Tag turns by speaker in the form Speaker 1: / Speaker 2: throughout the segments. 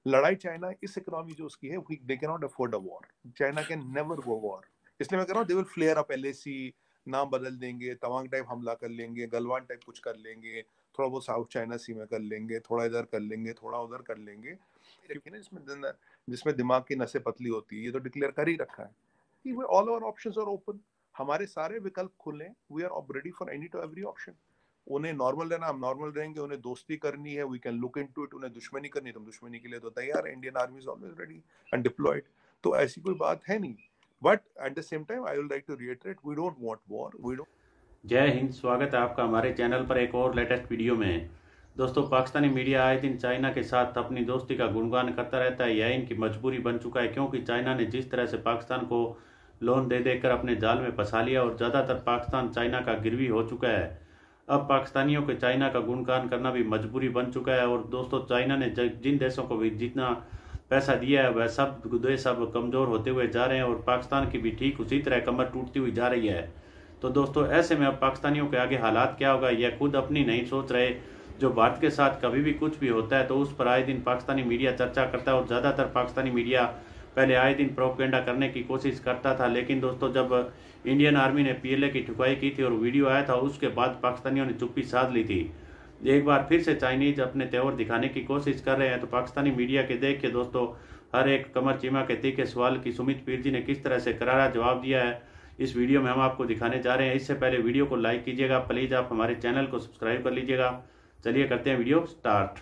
Speaker 1: लड़ाई चाइना इस इकोनॉमी जो उसकी है, they can not afford a war, China can never go war. इसलिए मैं कह रहा हूँ they will flare up LAC, नाम बदल देंगे, तवांग टाइप हमला कर लेंगे, गलवान टाइप कुछ कर लेंगे, थोड़ा वो साउथ चाइना सी में कर लेंगे, थोड़ा इधर कर लेंगे, थोड़ा उधर कर लेंगे, क्योंकि ना जिसमें दिमाग की नसें पतली होती है, ये तो डिक्लेयर कर ही रखा है कि all our options are open, हमारे सारे विकल्प खुले, we are ready for any to every option. उन्हें नॉर्मल रहना, हम नॉर्मल रहेंगे, उन्हें दोस्ती करनी है, we can look into it, उन्हें दुश्मनी करनी है तो हम दुश्मनी के लिए तो तैयार है, Indian army is always ready and deployed, तो ऐसी कोई बात है नहीं। But at the same time I will like to reiterate, we don't want war, we don't.
Speaker 2: जय हिंद। स्वागत है आपका हमारे चैनल पर एक और लेटेस्ट वीडियो में। दोस्तों, पाकिस्तानी मीडिया आए दिन चाइना के साथ अपनी दोस्ती का गुणगान करता रहता है। यह इनकी मजबूरी बन चुका है, क्योंकि चाइना ने जिस तरह से पाकिस्तान को लोन दे देकर अपने जाल में फंसा लिया और ज़्यादातर पाकिस्तान चाइना का गिरवी हो चुका है। अब पाकिस्तानियों के चाइना का गुणगान करना भी मजबूरी बन चुका है। और दोस्तों, चाइना ने जिन देशों को भी जितना पैसा दिया है वह सब देश अब कमज़ोर होते हुए जा रहे हैं और पाकिस्तान की भी ठीक उसी तरह कमर टूटती हुई जा रही है। तो दोस्तों, ऐसे में अब पाकिस्तानियों के आगे हालात क्या होगा यह खुद अपनी नहीं सोच रहे। जो भारत के साथ कभी भी कुछ भी होता है तो उस पर आए दिन पाकिस्तानी मीडिया चर्चा करता है और ज़्यादातर पाकिस्तानी मीडिया पहले आए दिन प्रोपेगेंडा करने की कोशिश करता था। लेकिन दोस्तों, जब इंडियन आर्मी ने पीएलए की ठुकाई की थी और वीडियो आया था, उसके बाद पाकिस्तानियों ने चुप्पी साध ली थी। एक बार फिर से चाइनीज अपने तेवर दिखाने की कोशिश कर रहे हैं। तो पाकिस्तानी मीडिया के देख के दोस्तों, हर एक कमर चीमा के तीखे सवाल की सुमित पीर जी ने किस तरह से करारा जवाब दिया है, इस वीडियो में हम आपको दिखाने जा रहे हैं। इससे पहले वीडियो को लाइक कीजिएगा, प्लीज आप हमारे चैनल को सब्सक्राइब कर लीजिएगा। चलिए करते हैं वीडियो स्टार्ट।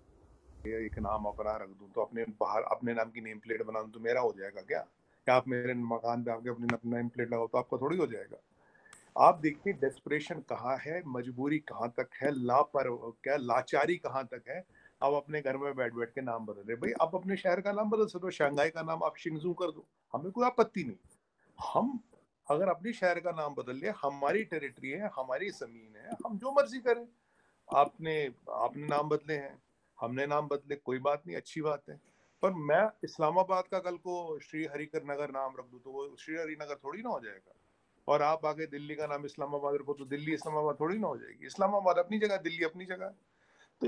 Speaker 1: एक नाम अपना रख दूं तो अपने बाहर अपने नाम की नेम प्लेट बना दूं तो मेरा हो जाएगा क्या? क्या आप मेरे मकान पे आके अपनी नेम प्लेट लगाओ तो आपका थोड़ी हो जाएगा? आप देखिए डेस्परेशन कहाँ है, मजबूरी कहाँ तक है, क्या लाचारी कहाँ तक है। आप अपने घर में बैठ बैठ के नाम बदल रहे भाई, आप अपने शहर का नाम बदल सकते हो, शंघाई का नाम आप शिंगजू कर दो, हमें कोई आपत्ति नहीं। हम अगर अपने शहर का नाम बदल लिया, हमारी टेरिटरी है, हमारी जमीन है, हम जो मर्जी करें। आपने आपने नाम बदले हैं, हमने नाम बदले, कोई बात नहीं, अच्छी बात है। पर मैं इस्लामाबाद का कल को श्री हरिकर नगर नाम रख दूं तो वो श्री हरि नगर थोड़ी ना हो जाएगा। और आप आगे दिल्ली का नाम इस्लामाबाद रखो तो दिल्ली इस्लामाबाद थोड़ी ना हो जाएगी। इस्लामाबाद अपनी जगह, दिल्ली अपनी जगह। तो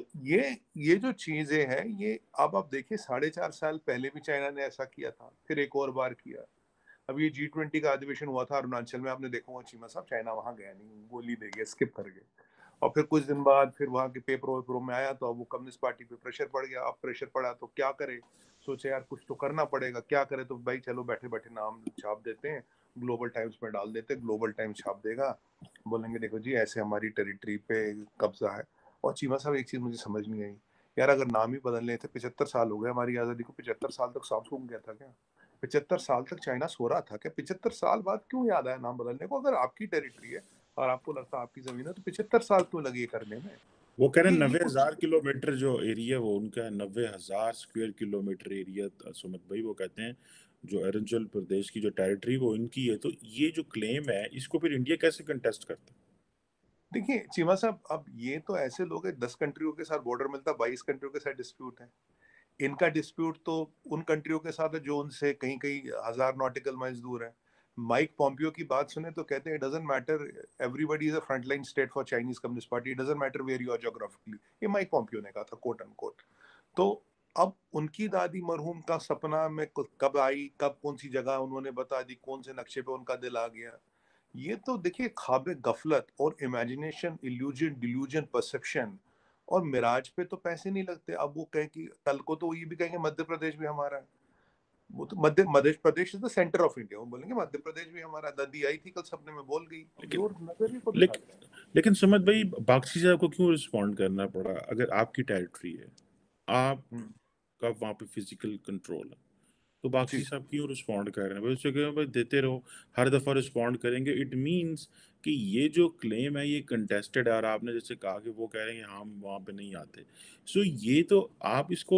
Speaker 1: ये जो चीजें हैं, ये अब आप देखिए 4.5 साल पहले भी चाइना ने ऐसा किया था, फिर एक और बार किया। अब ये G20 का अधिवेशन हुआ था अरुणाचल में, आपने देखा होगा चीमा साहब चाइना वहां गया नहीं, गोली दे गया, स्किप कर गए। और फिर कुछ दिन बाद फिर वहां के पेपरों वेपरों में आया तो अब वो कम्युनिस्ट पार्टी पे प्रेशर पड़ गया। अब प्रेशर पड़ा तो क्या करे, सोचे यार कुछ तो करना पड़ेगा, क्या करे, तो भाई चलो बैठे बैठे नाम छाप देते हैं, ग्लोबल टाइम्स में डाल देते, ग्लोबल टाइम्स छाप देगा, बोलेंगे देखो जी ऐसे हमारी टेरिटरी पे कब्जा है। और चीमा साहब एक चीज मुझे समझ नहीं आई, यार अगर नाम ही बदलने थे, 75 साल हो गए हमारी आजादी को, 75 साल तक सांप सूख गया था क्या? 75 साल तक चाइना सो रहा था क्या? 75 साल बाद क्यों याद आया नाम बदलने को? अगर आपकी टेरिटरी है और आपको लगता है आपकी जमीन है तो 75 साल क्यों लगे करने में?
Speaker 3: वो कह रहे हैं
Speaker 1: ये
Speaker 3: 90,000 किलोमीटर जो एरिया वो उनका है, 90,000 स्क्वायर किलोमीटर एरिया। सुमित भाई वो कहते हैं जो अरुणाचल प्रदेश की जो टेरिटरी वो इनकी है। तो ये जो क्लेम है इसको फिर इंडिया कैसे कंटेस्ट करता है?
Speaker 1: देखिए चीमा साहब, अब ये तो ऐसे लोग हैं, 10 कंट्रियों के साथ बॉर्डर मिलता, 22 कंट्रियों के साथ डिस्प्यूट है। इनका डिस्प्यूट तो उन कंट्रियों के साथ है जो उनसे कहीं कहीं 1000 नॉटिकल माइल्स दूर है। माइक पॉम्पियो की बात सुने तो कहते हैं, doesn't matter, everybody is a frontline state for Chinese communist party, doesn't matter where you are geographically. ये माइक पॉम्पियो ने कहा था, कोट अनकोट। तो अब उनकी दादी मरहूम का सपना में कब आई, कब कौन सी जगह उन्होंने बता दी, कौन से नक्शे पे उनका दिल आ गया, ये तो देखिए ख्वाब गफलत और इमेजिनेशन, इल्यूजन, डिल्यूजन, परसेप्शन और मिराज पे तो पैसे नहीं लगते। अब वो कहें कि कल को तो ये भी कहेंगे मध्य प्रदेश भी हमारा है, वो तो Madhya Pradesh is the centre of India, वो बोलेंगे मध्य प्रदेश भी हमारा। दादी आई थी कल सपने में, बोल गई,
Speaker 3: लेकिन
Speaker 1: जोर नजरिए को दिखाते हैं।
Speaker 3: लेकिन लेकिन सुमित भाई बख्शी साहब को क्यों रिस्पॉन्ड करना पड़ा? अगर आपकी टेरिटरी है,
Speaker 1: हम्म,
Speaker 3: आपका वहाँ पे फिजिकल कंट्रोल है, तो बागची
Speaker 1: जी
Speaker 3: साहब क्यों रिस्पॉन्ड कर रहे हैं? भाई उससे कहें भाई देते रहो, हर दफ़ा रिस्पॉन्ड करेंगे इट मींस कि ये जो क्लेम है ये कंटेस्टेड है। और आपने जैसे कहा कि वो कह रहे हैं हम वहाँ पे नहीं आते, सो ये तो आप इसको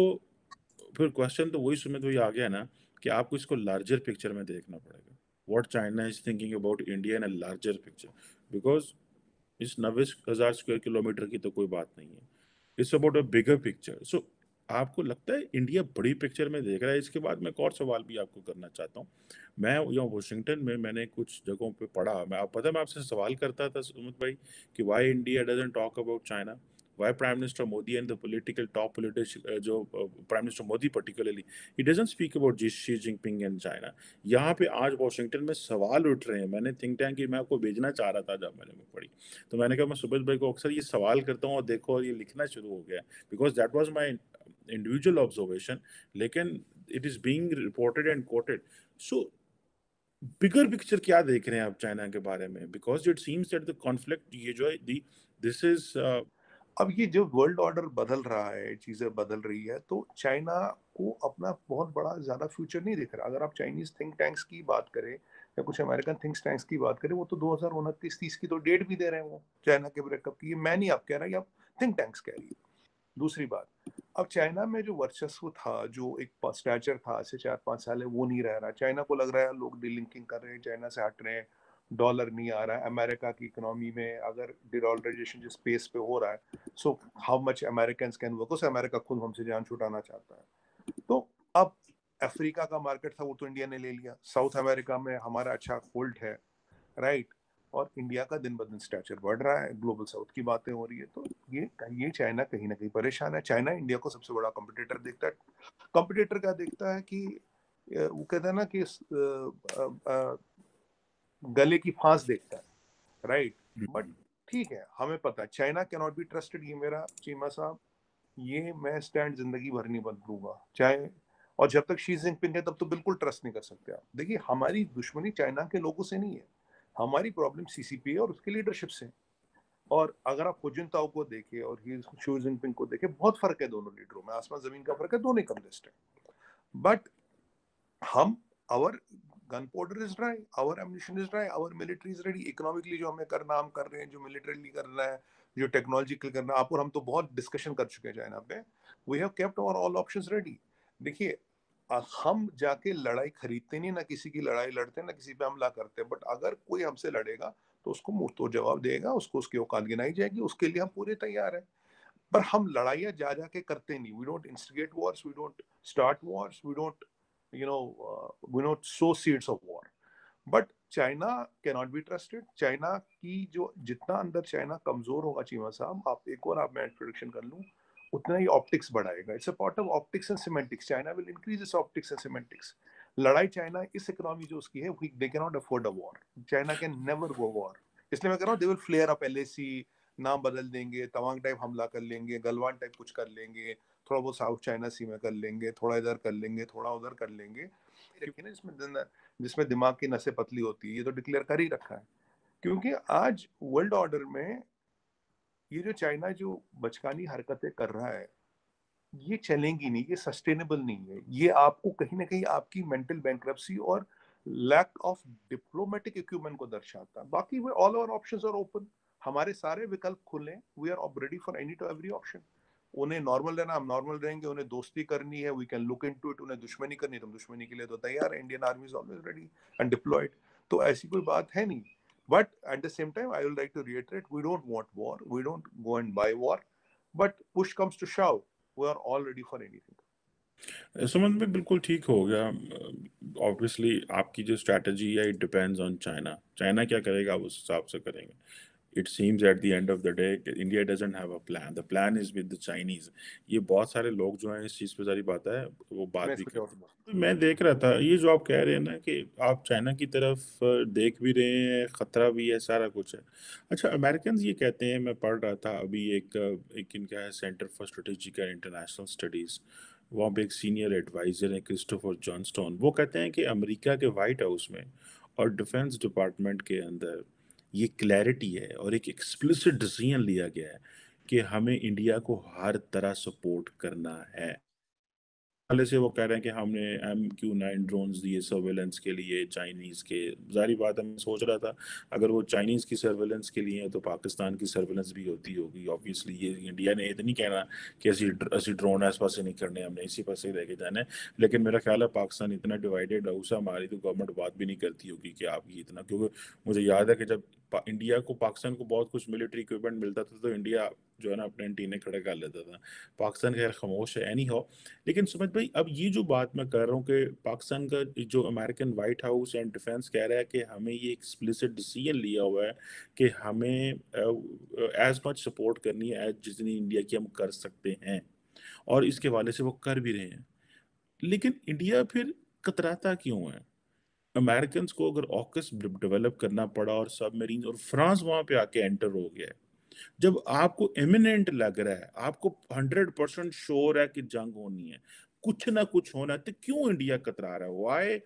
Speaker 3: फिर क्वेश्चन तो वही सुमित वही आ गया ना कि आपको इसको लार्जर पिक्चर में देखना पड़ेगा। What China is thinking about India in a larger picture, because इस 90,000 स्क्वायर किलोमीटर की तो कोई बात नहीं है, it's about a bigger picture. So आपको लगता है इंडिया बड़ी पिक्चर में देख रहा है? इसके बाद मैं एक और सवाल भी आपको करना चाहता हूँ। मैं यहाँ वॉशिंगटन में मैंने कुछ जगहों पे पढ़ा, मैं आप पता मैं आपसे सवाल करता था सुमित भाई कि why India doesn't talk about China. why Prime Minister Modi and the political top politician, जो Prime Minister Modi particularly, he doesn't speak about Xi Jinping and China. यहाँ पे आज वॉशिंगटन में सवाल उठ रहे हैं। मैंने थिंक टैंक की मैं आपको भेजना चाह रहा था जब मैंने बुक पढ़ी, तो मैंने कहा मैं सुबह भाई को अक्सर ये सवाल करता हूँ और देखो और ये लिखना शुरू हो गया, because that was my individual observation, लेकिन it is being reported and quoted. So bigger picture क्या देख रहे हैं आप चाइना के बारे में, because it seems that the conflict ये जो है दी दिस इज
Speaker 1: अब ये जो वर्ल्ड ऑर्डर बदल रहा है, चीजें बदल रही है, तो चाइना को अपना बहुत बड़ा ज्यादा फ्यूचर नहीं दिख रहा। अगर आप चाइनीज थिंक टैंक्स की बात करें या कुछ अमेरिकन थिंक टैंक्स की बात करें, वो तो 2029-30 की तो डेट भी दे रहे हैं वो चाइना के ब्रेकअप की। ये मैं नहीं आप कह रहा, ये आप थिंक टैंक्स कह रही है। दूसरी बात, अब चाइना में जो वर्चस्व था, जो एक स्टैचर था से 4-5 साल है, वो नहीं रह रहा। चाइना को लग रहा है लोग डीलिंकिंग कर रहे हैं, चाइना से हट रहे हैं, डॉलर नहीं आ रहा है। अमेरिका की इकोनॉमी में अगर डिडॉलराइजेशन जिस पेस पे हो रहा है, so how much American can work, उस अमेरिका खुद हमसे जान छुटाना चाहता है। तो अब अफ्रीका का मार्केट था, वो तो इंडिया ने ले लिया। साउथ अमेरिका में हमारा अच्छा होल्ड है, राइट, और इंडिया का दिन ब दिन स्टैचर बढ़ रहा है, ग्लोबल साउथ की बातें हो रही है। तो ये चाइना कहीं ना कहीं परेशान है। चाइना इंडिया को सबसे बड़ा कंपटीटर देखता है। कंपटीटर क्या देखता है कि वो कहता है ना कि गले की फांस देखता है, राइट। बट ठीक है, हमें पता है China can not be trusted. ये मेरा चीमा साहब, ये मैं स्टैंड जिंदगी भर नहीं बदलूंगा, चाहे, और जब तक शी जिनपिंग है तब तो बिल्कुल ट्रस्ट नहीं कर सकते आप। देखिए, हमारी दुश्मनी चाइना के लोगों से नहीं है, हमारी प्रॉब्लम सीसीपी और उसकी लीडरशिप से। और अगर आप हुजिनताओ को देखें और शी जिनपिंग को देखें, बहुत फर्क है दोनों लीडरों में, आसमान जमीन का फर्क है, दोनों कम्युनिस्ट है। बट हम, our gun powder is dry, our ammunition is dry, our military is ready. Economically जो हमें करना हम कर रहे हैं, जो मिलिटरीली करना है, जो टेक्नोलॉजिकल करना है, आप और हम तो बहुत डिस्कशन कर चुके हैं चाइना पे। We have kept our all options ready. देखिए, हम जाके लड़ाई खरीदते नहीं, ना किसी की लड़ाई लड़ते, ना किसी पे हमला करते। बट अगर कोई हमसे लड़ेगा तो उसको मुंह तो जवाब देगा, उसको उसकी औकात गिनाई जाएगी, उसके लिए हम पूरे तैयार हैं। पर हम लड़ाइयाँ जा जाके करते नहीं। We don't instigate wars, we don't start wars, we don't we don't sow seeds of war. But China can not be trusted. China की जो जितना अंदर चाइना कमजोर होगा, चीमा साहब, आप एक और आप मैं प्रोडिक्शन कर लूं, उतना ही ऑप्टिक्स बढ़ाएगा। It's a part of optics and semantics. China will increase its optics and semantics. लड़ाई चाइना इस इकोनॉमी जो उसकी है, they can not afford a war. China can never go war. इसलिए मैं कह रहा हूँ, they will flare up LAC, नाम बदल देंगे, तवांग टाइप हमला कर लेंगे, गलवान टाइप कुछ कर लेंगे, थोड़ा वो साउथ चाइना सी में कर लेंगे, थोड़ा इधर कर लेंगे, थोड़ा उधर कर लेंगे, क्योंकि ना जिसमें दिमाग की नसें पतली होती है, ये तो डिक्लेयर कर ही रखा है। क्योंकि आज वर्ल्ड ऑर्डर में ये जो चाइना जो बचकानी हरकतें कर रहा है, ये चलेंगी नहीं, ये सस्टेनेबल नहीं है। ये आपको कहीं ना कहीं आपकी मेंटल बैंक्रप्सी और लैक ऑफ डिप्लोमेटिक इक्विपमेंट को दर्शाता है। बाकी वो all our options are open, हमारे सारे विकल्प खुले, we are ready for any to every option. उन्हें नॉर्मल रहना, हम नॉर्मल रहेंगे। उन्हें दोस्ती करनी है, we can look into it. उन्हें दुश्मनी करनी है, तो हम दुश्मनी के लिए तो तैयार है। Indian army is always ready and deployed. तो ऐसी कोई बात है नहीं। But at the same time I will like to reiterate, we don't want war, we don't go and buy war, but push comes to shove, we are all ready for anything.
Speaker 3: Suman में बिल्कुल ठीक हो गया। Obviously आपकी जो strategy है it depends on China, China क्या करेगा आप उस हिसाब से करेंगे। It seems at the end of the day India doesn't have a plan, the plan is with the Chinese. ये बहुत सारे लोग जो हैं इस चीज़ पे सारी बात है वो बात
Speaker 1: मैं
Speaker 3: भी
Speaker 1: इसको
Speaker 3: कर।
Speaker 1: जवाब दूंगा।
Speaker 3: तो मैं देख रहा था ये जो आप कह रहे हैं ना कि आप चाइना की तरफ देख भी रहे हैं, खतरा भी है, सारा कुछ है। अच्छा, अमेरिकन ये कहते हैं, मैं पढ़ रहा था अभी एक इनका है centre for strategic and international studies, वहाँ पे एक सीनियर एडवाइजर है क्रिस्टोफर जॉनस्टोन। वो कहते हैं कि अमेरिका के वाइट हाउस में और डिफेंस डिपार्टमेंट के अंदर ये क्लैरिटी है और एक एक्सप्लिसिट डिसीजन लिया गया है कि हमें इंडिया को हर तरह सपोर्ट करना है। पहले से वो कह रहे हैं कि हमने MQ-9 ड्रोन्स दिए सर्वेलेंस के लिए चाइनीज़ के। जारी बात है, मैं सोच रहा था अगर वो चाइनीज़ की सर्वेलेंस के लिए है तो पाकिस्तान की सर्वेलेंस भी होती होगी। ऑब्वियसली ये इंडिया ने इतनी कहना कि असी ड्रोन आस पास से नहीं करने, हमने इसी पास से लेके जाना है। लेकिन मेरा ख्याल है पाकिस्तान इतना डिवाइडेड है, उसे हमारी तो गवर्नमेंट बात भी नहीं करती होगी कि आप ये इतना, क्योंकि मुझे याद है कि जब इंडिया को पाकिस्तान को बहुत कुछ मिलिट्री इक्विपमेंट मिलता था तो इंडिया जो है ना अपने एंटीने खड़े कर लेता था। पाकिस्तान खैर खामोश है एनी हाउ। लेकिन सुमित भाई, अब ये जो बात मैं कर रहा हूँ कि पाकिस्तान का जो American white house and defence कह रहा है कि हमें ये एक्सप्लिसिट डिसीजन लिया हुआ है कि हमें एज मच सपोर्ट करनी है एज जितनी इंडिया की हम कर सकते हैं, और इसके वाले से वो कर भी रहे हैं। लेकिन इंडिया फिर कतराता क्यों है? अमेरिकन को अगर ऑकस डेवलप करना पड़ा और सबमरीन, और फ्रांस वहां पे आके एंटर हो गया है, जब आपको इमिनेंट लग रहा है, आपको 100% श्योर है कि जंग होनी है, कुछ ना कुछ होना है, तो क्यों इंडिया कतरा रहा है? वाई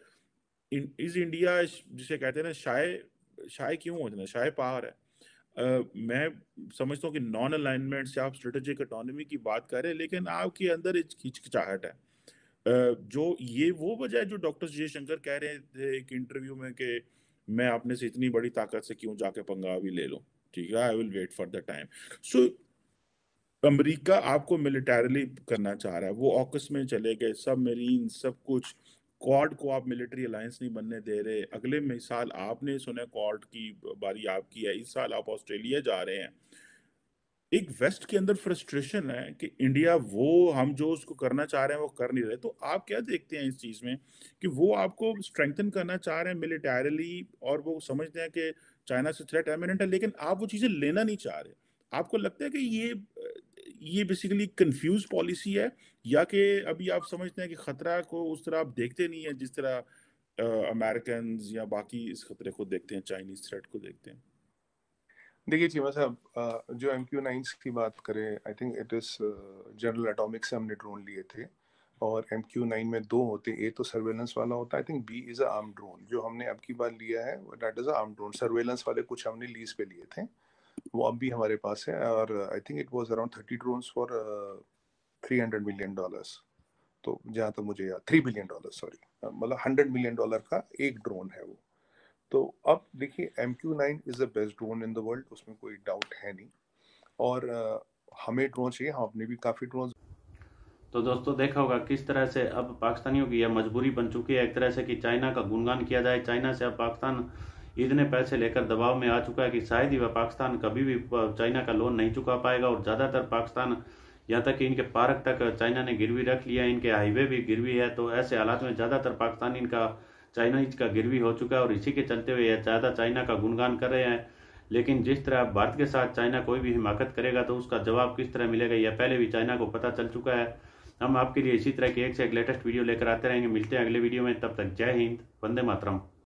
Speaker 3: इज इंडिया, जिसे कहते हैं ना, शाय शाय क्यों हो जाना, शाय पार है। मैं समझता हूँ कि नॉन अलाइनमेंट से आप स्ट्रेटेजिक ऑटोनॉमी की बात कर रहे हैं, लेकिन आपके अंदर एक हिचकिचाहट है। जो ये वो वजह है जो डॉक्टर जयशंकर कह रहे थे एक इंटरव्यू में कि मैं अपने से इतनी बड़ी ताकत से क्यों जाके पंगा भी ले लूं, ठीक है, I will wait for the time. So America आपको मिलिटरीली करना चाह रहा है, वो ऑकस में चले गए, सब मरीन सब कुछ। क्वाड को आप मिलिट्री अलायंस नहीं बनने दे रहे। अगले साल आपने सुना क्वाड की बारी आपकी है, इस साल आप ऑस्ट्रेलिया जा रहे हैं। एक वेस्ट के अंदर फ्रस्ट्रेशन है कि इंडिया वो हम जो उसको करना चाह रहे हैं वो कर नहीं रहे। तो आप क्या देखते हैं इस चीज में कि वो आपको स्ट्रेंथन करना चाह रहे हैं मिलिटरीली, और वो समझते हैं कि चाइना से थ्रेट एमिनेंट है, लेकिन आप वो चीजें लेना नहीं चाह रहे? आपको लगता है कि ये बेसिकली कंफ्यूज पॉलिसी है, या कि अभी आप समझते हैं कि खतरा को उस तरह आप देखते नहीं है जिस तरह अमेरिकन या बाकी इस खतरे को देखते हैं, चाइनीज थ्रेट को देखते हैं?
Speaker 1: देखिए चीमा साहब, जो MQ-9 की बात करें, I think it is General Atomic से हमने ड्रोन लिए थे, और MQ-9 में दो होते, ए तो सर्वेलेंस वाला होता है, I think be is a arm drone. जो हमने अब की बार लिया है that is a arm drone. Surveillance वाले कुछ हमने लीज पे लिए थे, वो अब भी हमारे पास है, और I think it was around 30 drones for $300 million। तो जहाँ तक मुझे याद, $3 बिलियन, सॉरी, मतलब $100 million का एक ड्रोन है वो। तो अब देखिए, MQ-9 is the best drone in the world, उसमें कोई डाउट है नहीं। और हमें ड्रोन चाहिए, हम अपने भी काफी ड्रोन।
Speaker 2: तो दोस्तों देखा होगा किस तरह से अब पाकिस्तानियों की यह मजबूरी बन चुकी है एक तरह से कि चाइना का गुणगान किया जाए। चाइना से अब पाकिस्तान इतने पैसे लेकर दबाव में आ चुका है कि शायद ही वह पाकिस्तान कभी भी चाइना का लोन नहीं चुका पाएगा। और ज़्यादातर पाकिस्तान, यहाँ तक कि इनके पार्क तक चाइना ने गिरवी रख लिया है, इनके हाईवे भी गिरवी है। तो ऐसे हालात में ज़्यादातर पाकिस्तानी इनका चाइनीज का गिरवी हो चुका है, और इसी के चलते हुए यह ज़्यादा चाइना का गुणगान कर रहे हैं। लेकिन जिस तरह भारत के साथ चाइना कोई भी हिमाकत करेगा तो उसका जवाब किस तरह मिलेगा, यह पहले भी चाइना को पता चल चुका है। हम आपके लिए इसी तरह की एक से एक लेटेस्ट वीडियो लेकर आते रहेंगे। मिलते हैं अगले वीडियो में, तब तक जय हिंद, वंदे मातरम।